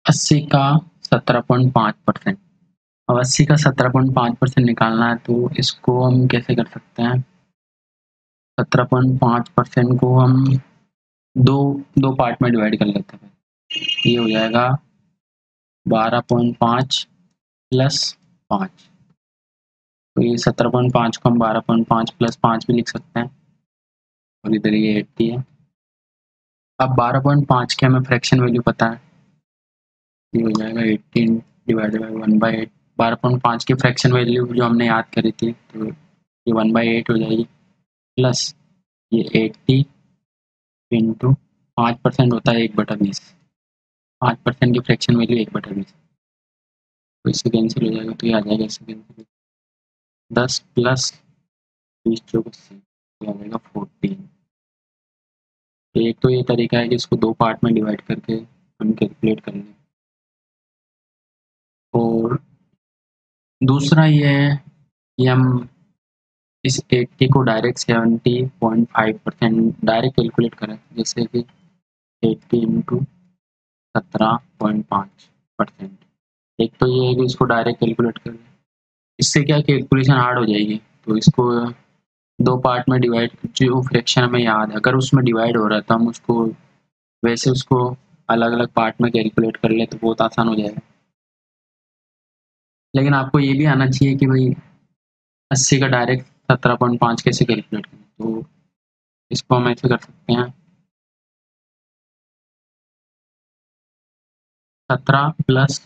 80 का 17.5%। अब 80 का 17.5% निकालना है, तो इसको हम कैसे कर सकते हैं? 17.5% को हम दो दो पार्ट में डिवाइड कर लेते हैं। ये हो जाएगा 12.5 प्लस 5। तो ये 17.5 को हम 12.5 प्लस 5 भी लिख सकते हैं, और इधर ये 80 है। अब 12.5 की हमें फ्रैक्शन वैल्यू पता है, ये हो जाएगा 18 डिवाइडेड बाई 1/8। 12.5 की फ्रैक्शन वैल्यू जो हमने याद करी थी, तो ये 1/8 हो जाएगी, प्लस ये 80 इंटू 5% होता है 1/20। 5% की फ्रैक्शन वैल्यू 1/20, तो इससे कैंसिल हो जाएगा, तो ये आ जाएगा इससे कैंसिल 10 प्लस 20 चौक 80, ये आ जाएगा 14। एक तो ये तरीका है कि इसको दो पार्ट में डिवाइड करके हम कैलकुलेट कर लें, और दूसरा ये है कि हम इस 80 को डायरेक्ट 70.5% डायरेक्ट कैलकुलेट करें, जैसे कि 80 इंटू 17.5%। एक तो ये है कि इसको डायरेक्ट कैलकुलेट करें, इससे क्या कैलकुलेशन हार्ड हो जाएगी, तो इसको दो पार्ट में डिवाइड, जो फ्रैक्शन हमें याद है अगर उसमें डिवाइड हो रहा है तो हम उसको वैसे उसको अलग अलग पार्ट में कैलकुलेट कर ले तो बहुत आसान हो जाएगा। लेकिन आपको ये भी आना चाहिए कि भाई 80 का डायरेक्ट 17.5 कैसे कैलकुलेट करें, तो इसको हम ऐसे कर सकते हैं, 17 प्लस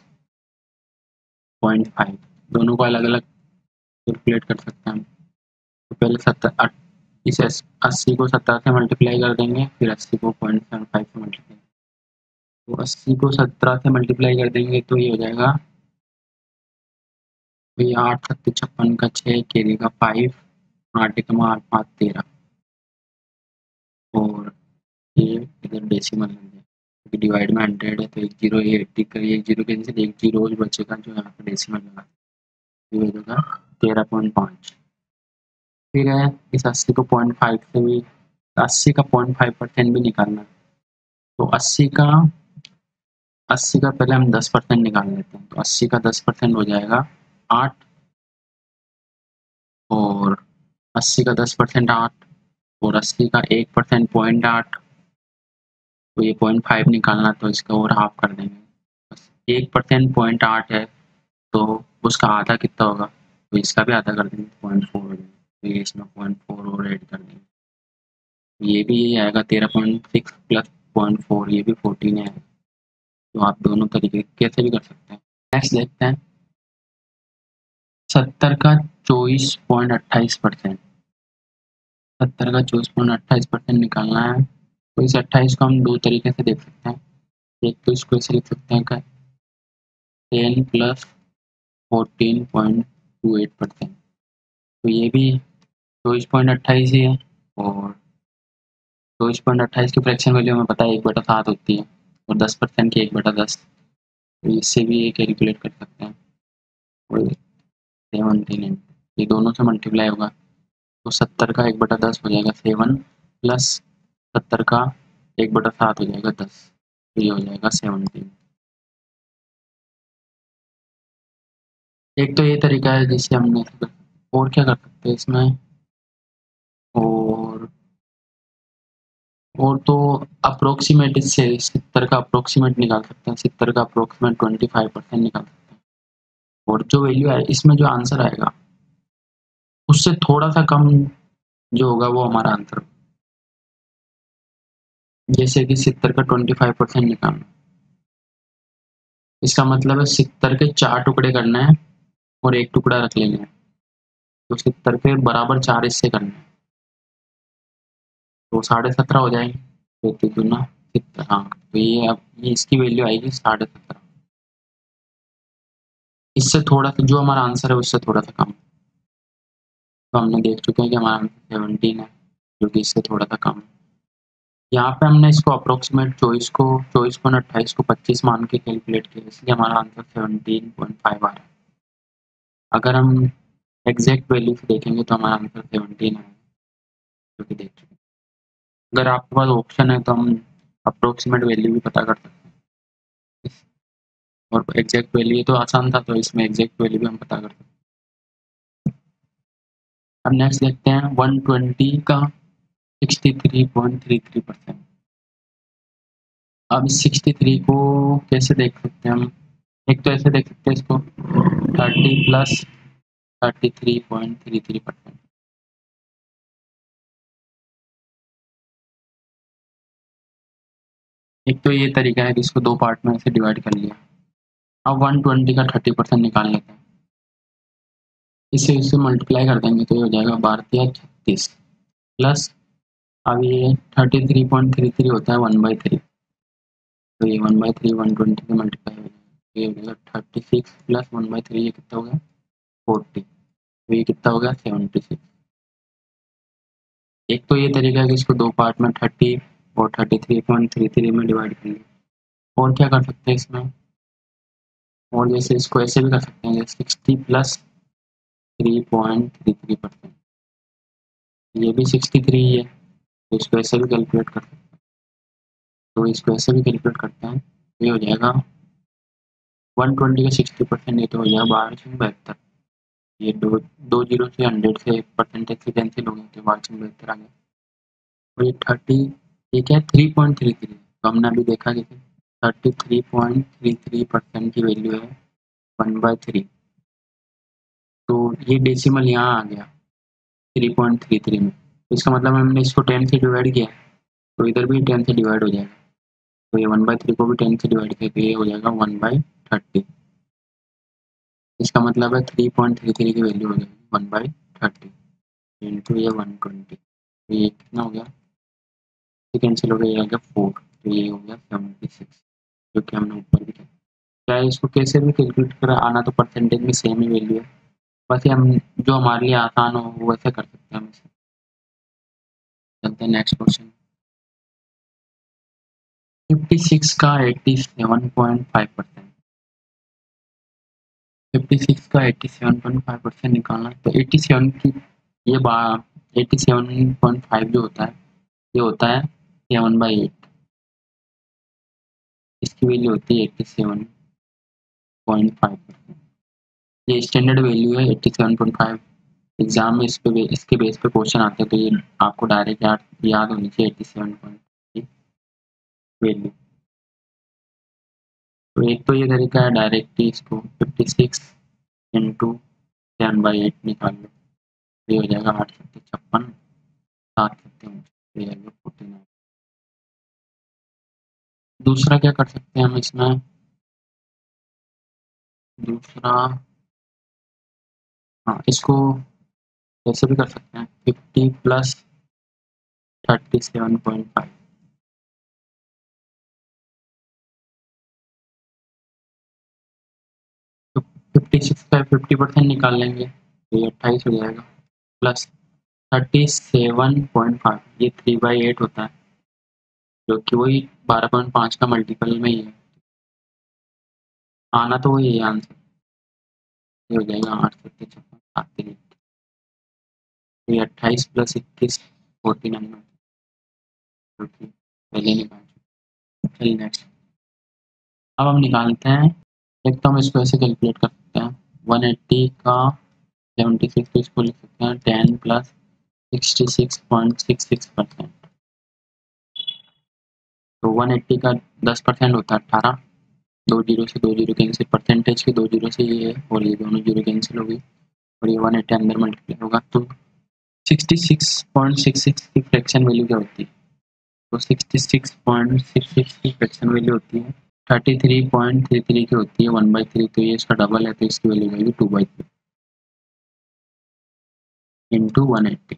0.5 दोनों को अलग अलग कैलकुलेट कर सकते हैं हम। तो पहले इस 80 को 17 से मल्टीप्लाई कर देंगे, फिर 80 को 0.75 से मल्टीप्लाई, तो 80 को 17 से मल्टीप्लाई कर देंगे तो ये हो जाएगा, तो ये 8 सत्ते 56 का 6 केरी का 5, 8 एकम 8 5 13, और ये इधर डेसिमल लग गया क्योंकि डिवाइड में 100 है, तो एक जीरो ये 80 का एक जीरो कैंसिल, एक जीरो बचेगा जो यहाँ पे डेसिमल लगा, ये हो जाएगा 13.5। फिर है इस 80 को 0.5 से भी 80 का 0.5% भी निकालना है, तो 80 का पहले हम 10% निकाल लेते हैं, तो 80 का 10% हो जाएगा 8, और 80 का 10% 8, और 80 का 1% 0.8, तो ये 0.5 निकालना, तो इसका और हाफ कर देंगे। 1% 0.8 है, तो उसका आधा कितना होगा, तो इसका भी आधा कर देंगे, 0.4 हो जाएगा, तो ये इसमें 0.4 और ऐड कर देंगे, ये भी यही आएगा 13.6 प्लस 0.4, ये भी 14 है। तो आप दोनों तरीके कैसे भी कर सकते हैं। नेक्स्ट देखते हैं 70 का 24.28%। 70 का 24.28% निकालना है, तो इस 28 को हम दो तरीके से देख सकते हैं। एक तो इसको ऐसे लिख सकते हैं कि 10 प्लस 14.28%, तो ये भी 24.28 ही है, और 24.28 की फ्रैक्शन वैल्यू हमें पता है 1/7 होती है, और 10% की 1/10, तो इससे भी ये कैलकुलेट कर सकते हैं, और 17 ये दोनों से मल्टीप्लाई होगा, तो 70 का 1/10 हो जाएगा 7, प्लस 70 का 1/7 हो जाएगा 10, तो ये हो जाएगा 17। एक तो ये तरीका है जिससे हमने, और क्या कर सकते हैं इसमें, और तो अप्रोक्सीमेट इससे 70 का अप्रोक्सीमेट निकाल सकते हैं, 70 का अप्रोक्सीमेट 25% निकाल सकते हैं, और जो वैल्यू है इसमें जो आंसर आएगा उससे थोड़ा सा कम जो होगा वो हमारा आंसर, जैसे कि 70 का 25% निकालना, इसका मतलब है 70 के 4 टुकड़े करना है और एक टुकड़ा रख लेना है, तो 70 के बराबर 4 हिस्से करने हैं, तो 17.5 हो जाएंगे, तो दुना 70, हाँ, तो ये अब ये इसकी वैल्यू आएगी 17.5, इससे थोड़ा सा जो हमारा आंसर है उससे थोड़ा सा कम, तो हमने देख चुके हैं कि हमारा आंसर 17 है, जो कि इससे थोड़ा सा कम है। यहाँ पे हमने इसको अप्रोक्सीमेट 24.28 को 25 मान के कैलकुलेट किया, इसलिए हमारा आंसर 17.5 आ रहा है। अगर हम एग्जैक्ट वैल्यू से देखेंगे तो हमारा आंसर 17 है, जो कि देख चुके हैं। अगर आपके पास ऑप्शन है तो हम अप्रोक्सीमेट वैल्यू भी पता कर सकते हैं। और एग्जैक्ट वैल्यू ये तो आसान था, तो इसमें एग्जैक्ट वैल्यू भी हम पता कर सकते हैं। अब नेक्स्ट देखते हैं 120 का 63.33%। अब 63 को कैसे देख सकते हैं हम? एक तो ऐसे देख सकते हैं इसको 30 प्लस 33.33%। एक तो ये तरीका है कि इसको दो पार्ट में ऐसे डिवाइड कर लिया। अब 120 का 30% निकाल लेते हैं, इसे मल्टीप्लाई कर देंगे तो ये हो जाएगा 12×36 प्लस, अब ये 33.33 होता है 1/3, तो ये 1/3 120 के मल्टीप्लाई हो जाएगा, ये हो जाएगा 36 प्लस 1/3, ये कितना हो गया 40, तो ये कितना हो गया 76। एक तो ये तरीका है कि इसको दो पार्ट में 30 और 33.33 में डिवाइड कर लिया। और क्या कर सकते हैं इसमें, और जैसे इसको ऐसे भी कर सकते हैं, जैसे 60 प्लस 3.33%, ये भी 63 है, तो इसको ऐसे भी कैलकुलेट कर सकते हैं। तो इसको ऐसे भी कैलकुलेट करते हैं, तो ये हो जाएगा 120 का 60%, ये तो हो जाएगा 1272। ये दो जीरो से 100 से परसेंटेज से कैंसिल हो गए, तो 1272 आ गया। और ये 30, ये क्या है 3.33, तो हमने अभी देखा कि 33.33% की वैल्यू है 1/3, तो ये डेसिमल यहाँ आ गया 3.33 में, तो इसका मतलब हमने इसको 10 से डिवाइड किया, तो इधर भी 10 से डिवाइड हो जाएगा, तो ये 1/3 को भी 10 से डिवाइड किया, तो ये हो जाएगा 1/30। इसका मतलब है 3.33 की वैल्यू हो जाएगी 1/30 इंटू ये 120, तो ये कितना हो गया, ये कैंसिल हो गया, ये आ गया 4, तो ये हो गया 76, जो कि हमने ऊपर भी किया। चाहे इसको कैसे भी कैलकुलेट कर आना, तो परसेंटेज में सेम ही वैल्यू है, बस ये हम जो हमारे लिए आसान हो वो वैसे कर सकते हैं हम इसे। चलते हैं नेक्स्ट क्वेश्चन। 56 का 87.5%, 56 का 87.5% निकालना, तो 87 की ये 87.5 जो होता है, ये होता है 7/8, इसकी वैल्यू होती है 87.5%। ये स्टैंडर्ड वैल्यू है 87.5, एग्जाम में इसके बेस पे क्वेश्चन आते हैं, तो ये आपको डायरेक्ट याद होनी चाहिए 87.5 वैल्यू। तो एक तो ये तरीका है डायरेक्ट ही इसको 56 इंटू 7/8 निकाल लो, तो ये हो जाएगा 8 सत्ते 56, 7 सत्ते 49। दूसरा क्या कर सकते हैं हम इसमें, दूसरा हाँ इसको ऐसे भी कर सकते हैं 50 प्लस 37.5, तो 56 का 50% निकाल लेंगे, तो ये 28 हो जाएगा, प्लस 37.5, ये 3/8 होता है, जो कि वही 12.5 का मल्टीपल में ही है, आना तो वही है आंसर, ये हो जाएगा 8 सत्ते 56 7 3, तो ये 28 प्लस 21 49, जो कि पहले निकाल चुके। चलिए नेक्स्ट, अब हम निकालते हैं, एक तो हम इसको ऐसे कैलकुलेट कर सकते हैं 180 का 76, तो इसको लिख सकते हैं 10 प्लस 66.66%, तो 180 का 10% होता है 18, दो जीरो से दो जीरो कैंसिल, परसेंटेज के दो जीरो से ये है और ये दोनों जीरो कैंसिल हो गई, और ये 180 अंदर मल्टीप्लाई होगा, तो 66.66 की फ्रैक्शन वैल्यू क्या होती है, तो 66.66 की फ्रैक्शन वैल्यू होती है 33.33 की होती है 1/3, तो ये इसका डबल है, तो इसकी वैल्यू जाएगी 2/3 इंटू 180,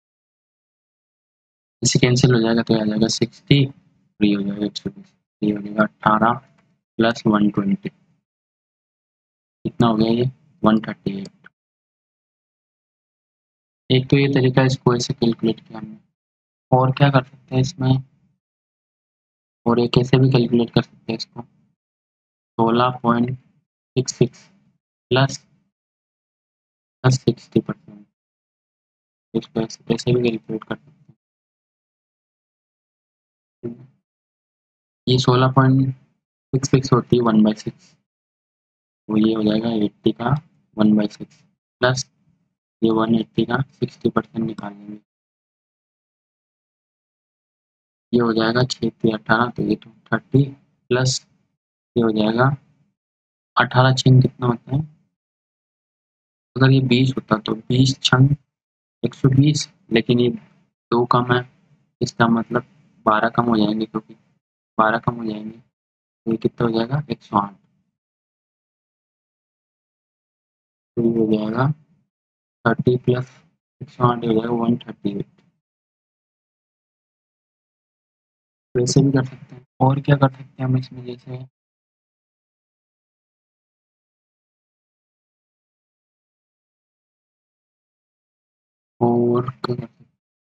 इससे कैंसिल हो जाएगा, तो आ जाएगा 60, फ्री हो जाएगा 120, ये हो जाएगा 18 प्लस 120, कितना हो गया ये 138। एक तो ये तरीका है, इसको ऐसे कैलकुलेट किया हमने, और क्या कर सकते हैं इसमें, और एक ऐसे भी कैलकुलेट कर सकते हैं इसको 16.66 प्लस 60%, इसको ऐसे कैसे भी कैलकुलेट कर सकते हैं, ये 16.66 होती है 1/6, तो ये हो जाएगा 80 का 1/6 प्लस ये 180 का 60% निकालेंगे, ये हो जाएगा 6 × 18 तो ये 30 प्लस ये हो जाएगा 18 छीन कितना होता है, अगर ये 20 होता तो 20 छन 120, लेकिन ये 2 कम है, इसका मतलब 12 कम हो जाएंगे, क्योंकि 12 कम हो जाएंगे तो ये कितना हो जाएगा 108, तो ये हो जाएगा 30 प्लस 108 हो जाएगा 138। वैसे भी कर सकते हैं, और क्या कर सकते हैं हम इसमें, जैसे और क्या कर सकते हैं,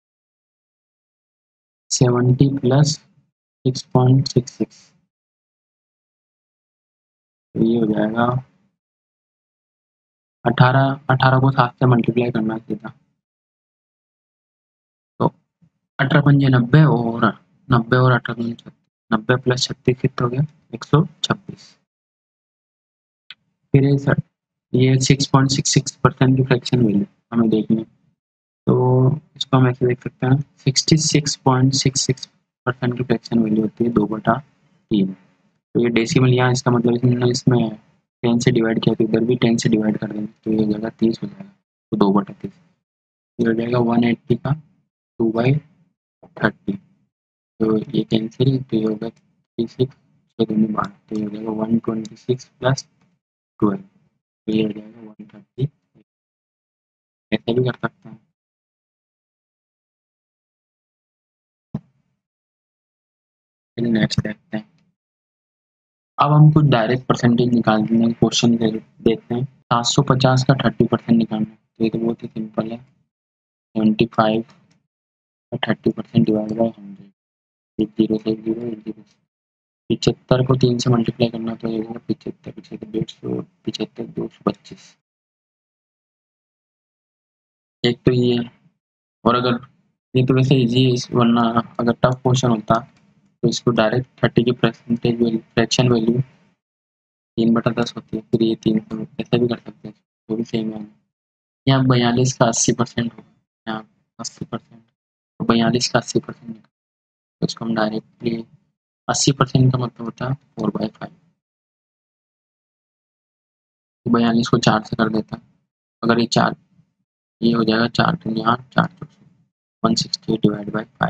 70 प्लस 6.66 तो ये हो जाएगा 18 को 7 से मल्टीप्लाई करना सीधा, तो 18 पंजे 90 और 90 और 18 पंजे 36, 90 प्लस 36 कितना हो गया 126। फिर ये 6.66% की फ्रैक्शन वैल्यू हमें देखनी है, तो इसको हम ऐसे देख सकते हैं 66.66% की फ्रैक्शन वैल्यू होती है 2/3। तो ये डेसिमल यहाँ, इसका मतलब इसमें 10 से डिवाइड किया तो इधर भी 10 से डिवाइड कर देंगे तो ये हो जाएगा 30 हो जाएगा, तो 2/30 ये हो जाएगा 180 का 2/30, तो ये कैंसिल, तो ये होगा 36 6 दूनी 12, तो ये हो जाएगा 126 प्लस 12, तो ये हो जाएगा 130। ऐसे भी कर सकते हैं। चलिए नेक्स्ट देखते हैं। अब हम कुछ डायरेक्ट परसेंटेज निकालने का क्वेश्चन देखते हैं। 750 का 30% निकालना है, तो ये तो बहुत ही सिंपल है। 75 का 30% डिवाइड बाई 100, एक जीरो से एक जीरो, एक जीरो से 75 को 3 से मल्टीप्लाई करना, तो ये होगा 75 75 150 75 225, एक तो ये है। और अगर ये तो वैसे इजी है, वरना अगर टफ क्वेश्चन होता तो इसको डायरेक्ट 30 की परसेंटेज वैल्यू फ्रैक्शन वैल्यू 3/10 होती है, फिर ये 3 ऐसे भी कर सकते हैं, वो भी सेम है। यहाँ 42 का 80% होगा, यहाँ 80%, तो 42 का 80% तो इसको हम डायरेक्टली 80% का मतलब होता है 4/5, तो 42 को 4 से कर देता, अगर ये 4 ये हो जाएगा 4 दूनी 8 4 चौक 160 डिवाइड बाई 5।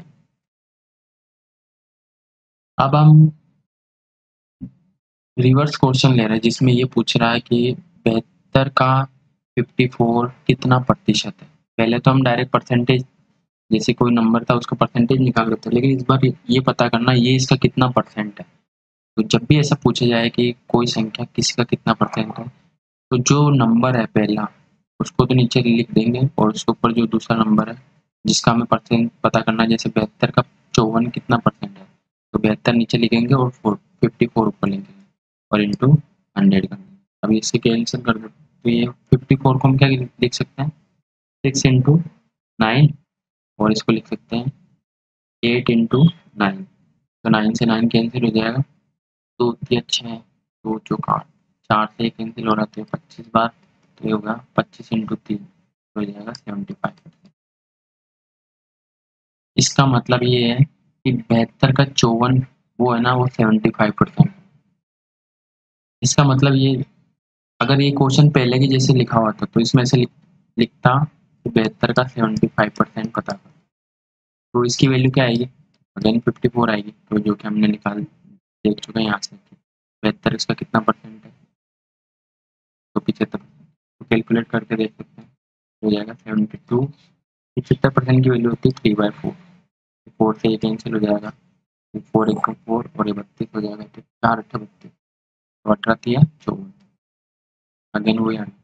अब हम रिवर्स क्वेश्चन ले रहे हैं जिसमें ये पूछ रहा है कि 72 का 54 कितना प्रतिशत है। पहले तो हम डायरेक्ट परसेंटेज, जैसे कोई नंबर था उसका परसेंटेज निकाल रहे थे, लेकिन इस बार ये पता करना ये इसका कितना परसेंट है। तो जब भी ऐसा पूछा जाए कि कोई संख्या किसी का कितना परसेंट है, तो जो नंबर है पहला उसको तो नीचे लिख देंगे, और उसके ऊपर जो दूसरा नंबर है जिसका हमें परसेंट पता करना है, जैसे 72 का 54 कितना परसेंट है, तो 72 नीचे लिखेंगे और 54 ऊपर लिखेंगे और इंटू 100 कर देंगे। अब इससे कैंसिल कर दो, तो ये 54 को हम क्या लिख सकते हैं 6 इंटू 9, और इसको लिख सकते हैं 8 इंटू 9, तो 9 से 9 कैंसिल हो जाएगा, दो तीन अच्छे हैं, दो चौका 4 से कैंसिल हो रहा है, तो 25 बार, तो ये होगा 25 इंटू 3 हो जाएगा 75%। इसका मतलब ये है कि 72 का 54 वो है ना, वो 75%। इसका मतलब ये, अगर ये क्वेश्चन पहले की जैसे लिखा हुआ था तो इसमें से लिखता 72 का 75% पता कर, तो इसकी वैल्यू क्या आएगी, अगेन 54 आएगी, तो जो कि हमने निकाल देख चुके हैं यहाँ से 72 इसका कितना परसेंट है, तो 75, तो कैलकुलेट करके देख सकते हैं, हो जाएगा 72। 75% की वैल्यू होती है 3/4, 4 से ये कैंसिल हो जाएगा, 4 1 4 और ये 32 हो जाएगा, तो 4 8 32, तो 18 दिया 54, अगेन वही आना।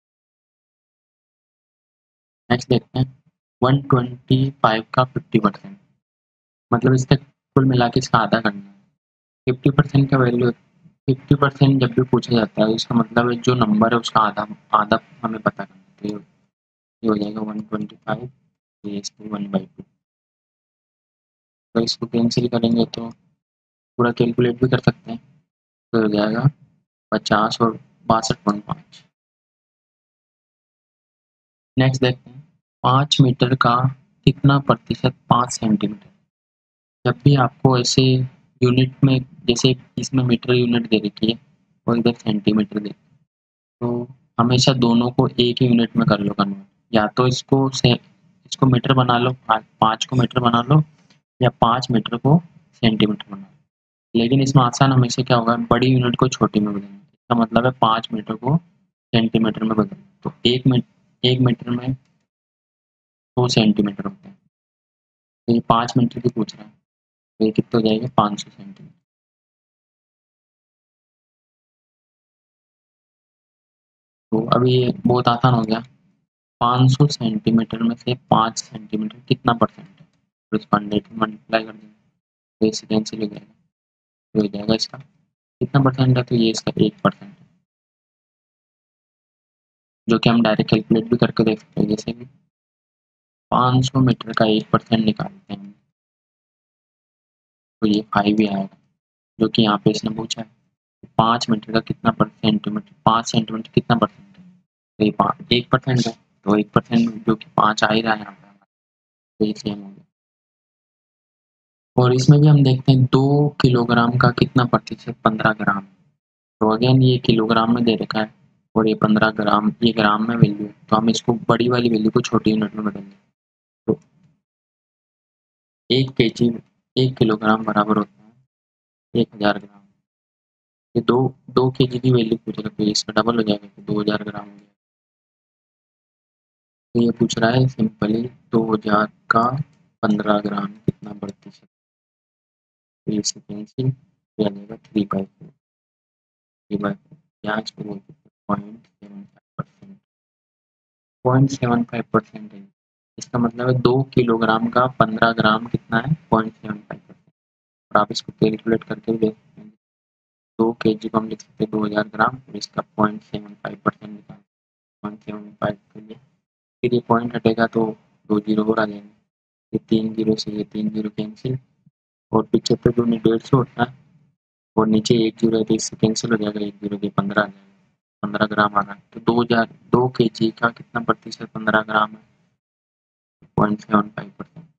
नेक्स्ट देखते हैं 125 का 50%, मतलब इसका कुल मिला के इसका आधा करना है। 50% का वैल्यू 50% जब भी पूछा जाता है इसका मतलब है जो नंबर है उसका आधा आधा हमें पता करना है, तो ये हो जाएगा 125 इसको 1/2, तो इसको कैंसिल करेंगे तो पूरा कैलकुलेट भी कर सकते हैं, तो हो जाएगा 50 और 62.5। नेक्स्ट देखते हैं 5 मीटर का कितना प्रतिशत 5 सेंटीमीटर। जब भी आपको ऐसे यूनिट में, जैसे इसमें मीटर यूनिट दे रखी है और इधर सेंटीमीटर दे, तो हमेशा दोनों को एक ही यूनिट में कर लो कन्वर्ट। या तो इसको मीटर बना लो, 5 को मीटर बना लो, या 5 मीटर को सेंटीमीटर बना लो। लेकिन इसमें आसान हमेशा क्या होगा, बड़ी यूनिट को छोटी में बदलना। इसका मतलब है 5 मीटर को सेंटीमीटर में बदलना। तो 1 मीटर में 2 सेंटीमीटर होते हैं। तो ये 5 मीटर की पूछ रहा है, तो ये कितना हो जाएगा 500 सेंटीमीटर। तो अभी ये बहुत आसान हो गया। 500 सेंटीमीटर में से 5 सेंटीमीटर कितना परसेंट है, तो इसको 100 मल्टीप्लाई कर देंगे तो इससे कैंसिल हो जाएगा। तो हो जाएगा इसका कितना परसेंट है, तो ये इसका 1% है, जो कि हम डायरेक्ट कैलकुलेट भी करके देख सकते हैं। जैसे कि 500 मीटर का 1% निकालते हैं तो ये 5 ही आएगा, जो कि यहाँ पे इसने पूछा है 5 मीटर का कितना सेंटीमीटर, 5 सेंटीमीटर कितना परसेंट है, तो ये 1% है। तो 1% जो कि 5 आ ही रहा है यहाँ पे, तो ये सेम हो गया। और इसमें भी हम देखते हैं 2 किलोग्राम का कितना प्रतिशत 15 ग्राम। तो अगेन ये किलोग्राम में दे रखा है और ये 15 ग्राम, ये ग्राम में वैल्यू है, तो हम इसको बड़ी वाली वैल्यू को छोटी यूनिट में बदलेंगे। तो 1 केजी 1 किलोग्राम बराबर होता है 1000 ग्राम। ये 2 केजी की वैल्यू पूछ रहा है, तो इसका डबल हो जाएगा, तो 2000 ग्राम हो जाएगा। तो ये पूछ रहा है सिंपली 2000 का 15 ग्राम कितना प्रतिशत, तो ये कैंसिल किया जाएगा 3/4। 3/4 ब्याज को बोलते हैं 0.75%। 0.75% है। इसका मतलब है 2 किलोग्राम का 15 ग्राम कितना है, 0.75%। और आप इसको कैलकुलेट करके भी देख सकते हैं। 2 केजी को हम लिख सकते हैं 2000 ग्राम, और इसका 0.75% निकाल 0.75 के लिए, फिर ये पॉइंट हटेगा तो 2 जीरो और आ जाएंगे। ये 3 जीरो से ये 3 जीरो कैंसिल, और 75 दूनी 150 होता है, और नीचे 1 जीरो है तो इससे कैंसिल हो जाएगा, 1 जीरो के 15 आ जाएगा, 15 ग्राम आ रहा है। तो 2 केजी का कितना प्रतिशत 15 ग्राम है, 0.75%।